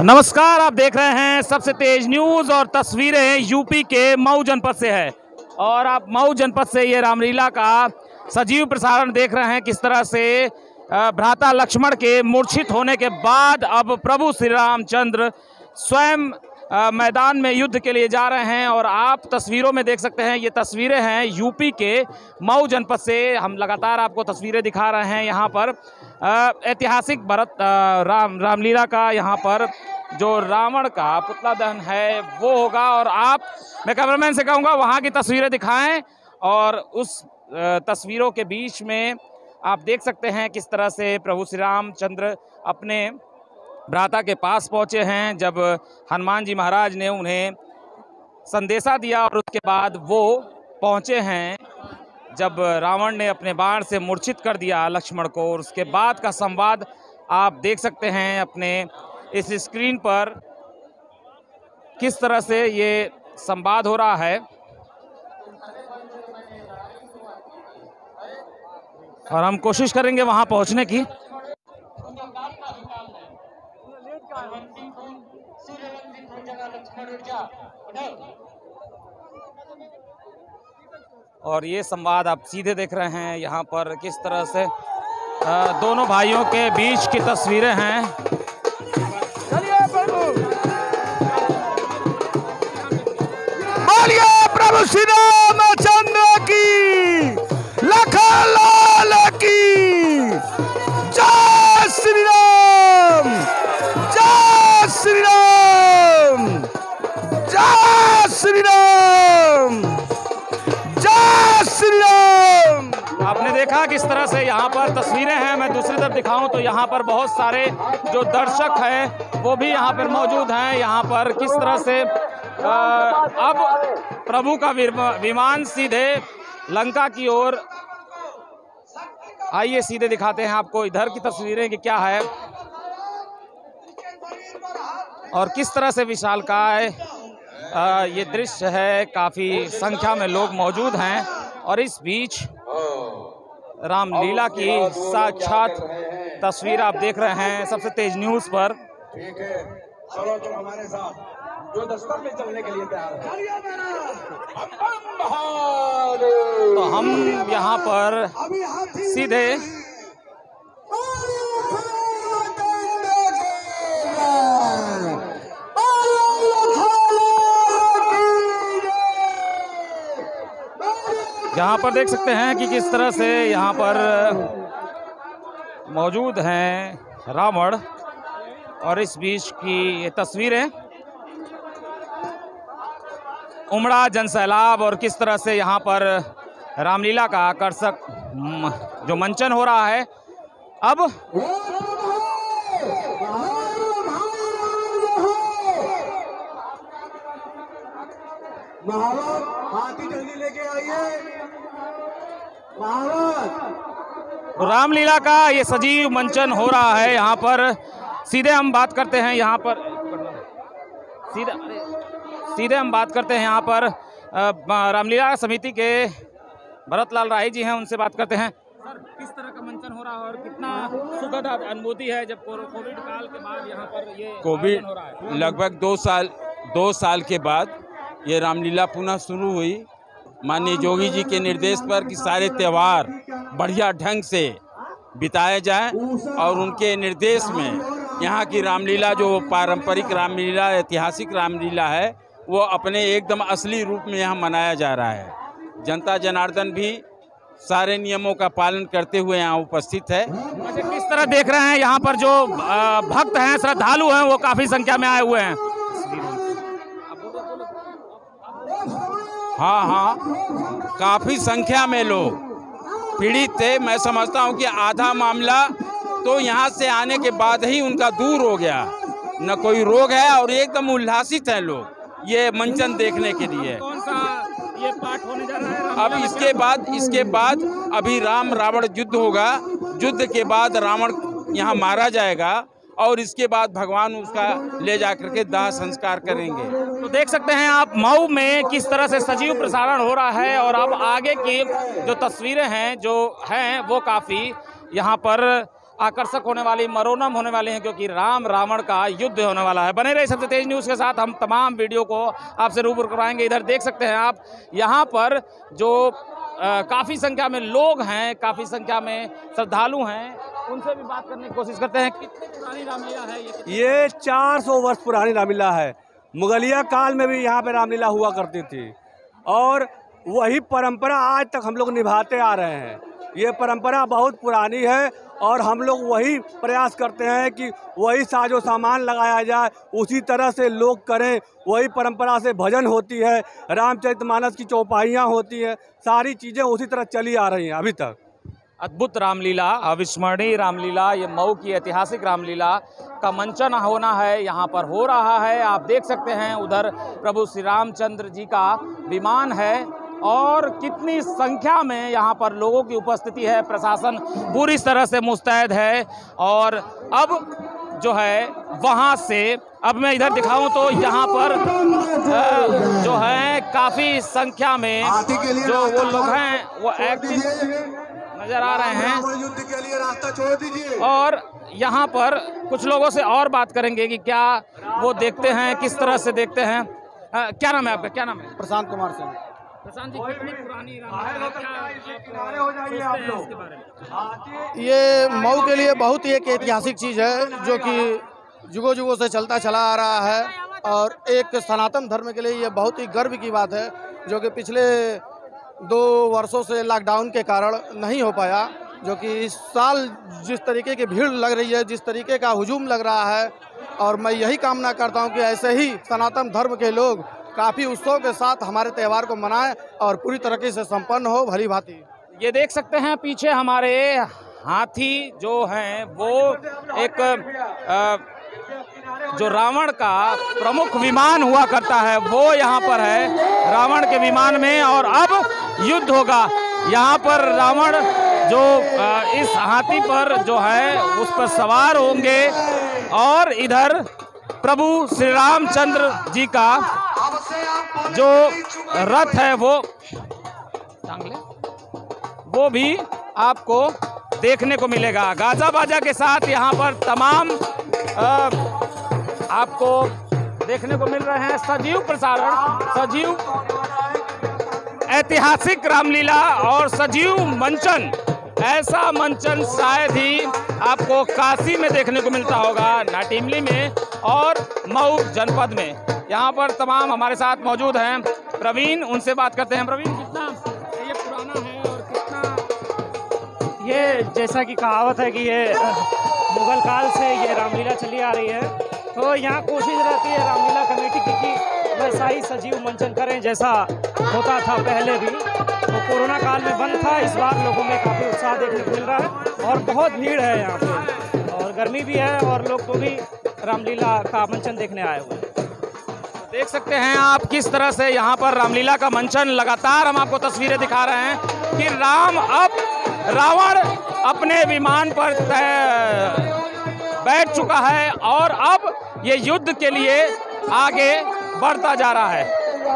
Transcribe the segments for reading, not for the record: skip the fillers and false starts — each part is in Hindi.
नमस्कार, आप देख रहे हैं सबसे तेज न्यूज और तस्वीरें यूपी के मऊ जनपद से है। और आप मऊ जनपद से ये रामलीला का सजीव प्रसारण देख रहे हैं। किस तरह से भ्राता लक्ष्मण के मूर्छित होने के बाद अब प्रभु श्री रामचंद्र स्वयं मैदान में युद्ध के लिए जा रहे हैं। और आप तस्वीरों में देख सकते हैं, ये तस्वीरें हैं यूपी के मऊ जनपद से। हम लगातार आपको तस्वीरें दिखा रहे हैं। यहाँ पर ऐतिहासिक रामलीला का यहाँ पर जो रावण का पुतला दहन है वो होगा। और मैं कैमरामैन से कहूँगा वहाँ की तस्वीरें दिखाएं। और उस तस्वीरों के बीच में आप देख सकते हैं किस तरह से प्रभु श्री रामचंद्र अपने भ्राता के पास पहुँचे हैं, जब हनुमान जी महाराज ने उन्हें संदेशा दिया। और उसके बाद वो पहुँचे हैं जब रावण ने अपने बाण से मूर्छित कर दिया लक्ष्मण को। और उसके बाद का संवाद आप देख सकते हैं अपने इस स्क्रीन पर, किस तरह से ये संवाद हो रहा है। और हम कोशिश करेंगे वहां पहुंचने की। और ये संवाद आप सीधे देख रहे हैं यहाँ पर, किस तरह से दोनों भाइयों के बीच की तस्वीरें हैं। बोलिए प्रभु श्री रामचंद्र की, लखन लाल की जय श्री राम, जय श्री राम, जय श्री राम, जय श्री राम। आपने देखा किस तरह से यहाँ पर तस्वीरें हैं। मैं दूसरी तरफ दिखाऊं तो यहाँ पर बहुत सारे जो दर्शक हैं वो भी यहाँ पर मौजूद हैं। यहाँ पर किस तरह से अब प्रभु का विमान सीधे लंका की ओर, आइए सीधे दिखाते हैं आपको इधर की तस्वीरें कि क्या है और किस तरह से विशालकाय ये दृश्य है। काफी संख्या में लोग मौजूद हैं और इस बीच रामलीला की साक्षात तस्वीर आप देख रहे हैं सबसे तेज न्यूज पर। ठीक है, चलो तुम हमारे साथ जो दस्तर में चलने के लिए तैयार है। तो हम यहाँ पर सीधे यहाँ पर देख सकते हैं कि किस तरह से यहाँ पर मौजूद हैं रावण। और इस बीच की ये तस्वीरें, उमड़ा जनसैलाब और किस तरह से यहाँ पर रामलीला का आकर्षक जो मंचन हो रहा है। अब महाराज हाथी जल्दी लेके आइए। महाराज रामलीला का ये सजीव मंचन हो रहा है। यहाँ पर सीधे हम बात करते हैं, यहाँ पर सीधे हम बात करते हैं यहाँ पर रामलीला समिति के भरतलाल राही जी हैं, उनसे बात करते हैं। सर, किस तरह का मंचन हो रहा है और कितना सुखद अनुभूति है जब कोविड काल के बाद यहाँ पर ये कोविड हो रहा है? लगभग 2 साल के बाद ये रामलीला पुनः शुरू हुई। माननीय जोगी जी के निर्देश पर कि सारे त्यौहार बढ़िया ढंग से बिताए जाएं और उनके निर्देश में यहाँ की रामलीला जो पारंपरिक रामलीला, ऐतिहासिक रामलीला है, वो अपने एकदम असली रूप में यहाँ मनाया जा रहा है। जनता जनार्दन भी सारे नियमों का पालन करते हुए यहाँ उपस्थित है। अच्छा, किस तरह देख रहे हैं यहाँ पर जो भक्त हैं, श्रद्धालु हैं, वो काफी संख्या में आए हुए हैं? हाँ, काफ़ी संख्या में लोग पीड़ित थे। मैं समझता हूँ कि आधा मामला तो यहाँ से आने के बाद ही उनका दूर हो गया, न कोई रोग है और एकदम उल्लासित हैं लोग ये मंचन देखने के लिए। कौन सा ये पाठ होने जा रहा है? अब इसके बाद अभी राम रावण युद्ध होगा। युद्ध के बाद रावण यहाँ मारा जाएगा और इसके बाद भगवान उसका ले जाकर के दाह संस्कार करेंगे। तो देख सकते हैं आप मऊ में किस तरह से सजीव प्रसारण हो रहा है। और अब आगे की जो तस्वीरें हैं जो हैं वो काफ़ी यहाँ पर आकर्षक होने वाली, मनोरम होने वाली हैं, क्योंकि राम रावण का युद्ध होने वाला है। बने रहे सबसे तेज न्यूज़ के साथ, हम तमाम वीडियो को आपसे रूबरू करवाएंगे। इधर देख सकते हैं आप, यहाँ पर जो काफ़ी संख्या में लोग हैं, काफ़ी संख्या में श्रद्धालु हैं, उनसे भी बात करने की कोशिश करते हैं। कितनी पुरानी रामलीला है ये 400 वर्ष पुरानी रामलीला है। मुगलिया काल में भी यहाँ पे रामलीला हुआ करती थी और वही परंपरा आज तक हम लोग निभाते आ रहे हैं। ये परंपरा बहुत पुरानी है और हम लोग वही प्रयास करते हैं कि वही साजो सामान लगाया जाए, उसी तरह से लोग करें। वही परंपरा से भजन होती है, रामचरितमानस की चौपाइयाँ होती हैं, सारी चीज़ें उसी तरह चली आ रही हैं अभी तक। अद्भुत रामलीला, अविस्मरणीय रामलीला, ये मऊ की ऐतिहासिक रामलीला का मंचन होना है, यहाँ पर हो रहा है। आप देख सकते हैं उधर प्रभु श्री रामचंद्र जी का विमान है और कितनी संख्या में यहाँ पर लोगों की उपस्थिति है। प्रशासन पूरी तरह से मुस्तैद है और अब जो है वहाँ से, अब मैं इधर दिखाऊं तो यहाँ पर जो है काफ़ी संख्या में जो वो लोग हैं वो एक्टिव नजर आ रहे हैं। युद्ध के लिए रास्ता छोड़ दीजिए। और यहाँ पर कुछ लोगों से और बात करेंगे कि क्या वो देखते हैं, किस तरह से देखते हैं। क्या नाम है आपका, क्या नाम है? प्रशांत कुमार सिंह। प्रशांत जी, कितनी पुरानी रामलीला, क्या आप इसके बारे में? ये मऊ के लिए बहुत ही एक ऐतिहासिक चीज़ है जो कि जुगों जुगों से चलता चला आ रहा है और एक सनातन धर्म के लिए ये बहुत ही गर्व की बात है, जो कि पिछले 2 वर्षों से लॉकडाउन के कारण नहीं हो पाया। जो कि इस साल जिस तरीके की भीड़ लग रही है, जिस तरीके का हुजूम लग रहा है, और मैं यही कामना करता हूं कि ऐसे ही सनातन धर्म के लोग काफ़ी उत्सव के साथ हमारे त्यौहार को मनाएं और पूरी तरीके से संपन्न हो भली भांति। ये देख सकते हैं पीछे हमारे हाथी जो हैं वो एक जो रावण का प्रमुख विमान हुआ करता है वो यहाँ पर है, रावण के विमान में। और अब युद्ध होगा यहाँ पर। रावण जो इस हाथी पर जो है उस पर सवार होंगे और इधर प्रभु श्री रामचंद्र जी का जो रथ है वो भी आपको देखने को मिलेगा। गाजा बाजा के साथ यहाँ पर तमाम आपको देखने को मिल रहे हैं सजीव प्रसारण, सजीव ऐतिहासिक रामलीला और सजीव मंचन। ऐसा मंचन शायद ही आपको काशी में देखने को मिलता होगा, नाटिमली में और मऊ जनपद में। यहाँ पर तमाम हमारे साथ मौजूद हैं प्रवीण, उनसे बात करते हैं। प्रवीण, कितना ये पुराना है और कितना ये, जैसा कि कहावत है कि ये मुगल काल से ये रामलीला चली आ रही है, तो यहाँ कोशिश रहती है रामलीला कमेटी की कि वैसा ही सजीव मंचन करें जैसा होता था पहले भी। तो कोरोना काल में बंद था, इस बार लोगों में काफ़ी उत्साह देखने को मिल रहा है और बहुत भीड़ है यहाँ पे, और गर्मी भी है और लोग तो भी रामलीला का मंचन देखने आए हुए हैं। देख सकते हैं आप किस तरह से यहाँ पर रामलीला का मंचन, लगातार हम आपको तस्वीरें दिखा रहे हैं कि रावण अपने विमान पर बैठ चुका है और अब ये युद्ध के लिए आगे बढ़ता जा रहा है।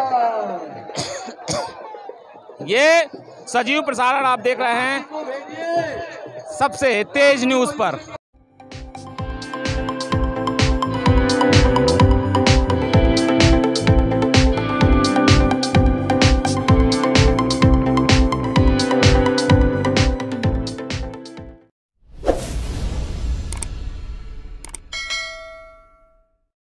ये सजीव प्रसारण आप देख रहे हैं सबसे तेज न्यूज़ पर।